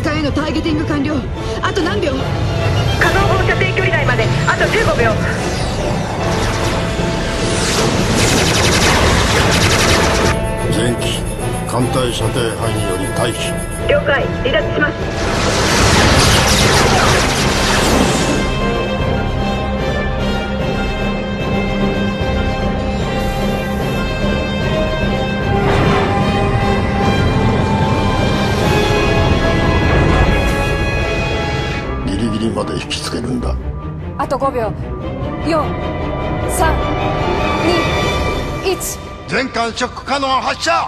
へのターゲティング完了。あと何秒？ 可能放射線距離内まであと15秒。 前期艦隊射程範囲より退避。 了解、離脱します。 ギリギリまで引きつけるんだ。 あと5秒。4、3、2、1。 全艦ショックカノン発射。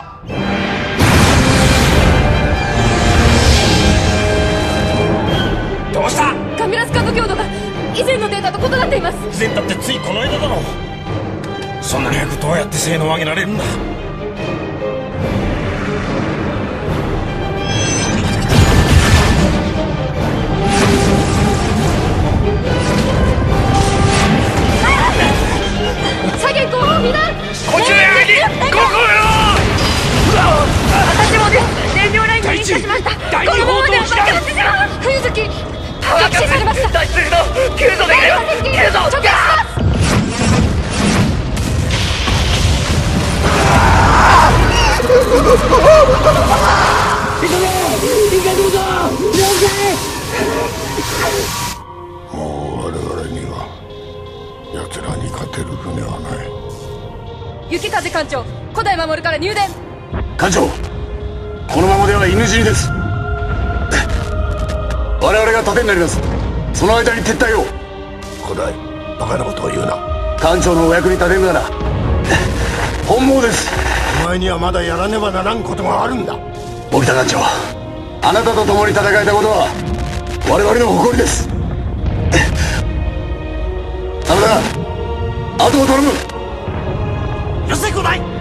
どうした？ カミラスカード強度が以前のデータと異なっています。 以前だってついこの間だろ。そんなに早くどうやって性能を上げられるんだ？ 左舷後方みんなこちらへゴーゴーよ！ 私もです。燃料ラインに引火しました。 第二このままでは砲塔爆発します。 冬月撃死されました。 脱出するの救助願います。救助直撃します。 もう我々には奴らに勝てる船はない。 雪風艦長、古代守から入電。 艦長、このままでは犬死にです。我々が盾になります。その間に撤退を。 古代バカなことを言うな。 艦長のお役に立てるなら本望です。 お前にはまだやらねばならんことがあるんだ。 沖田艦長、あなたと共に戦えたことは我々の誇りです。真田、後を頼む。 よせ古代。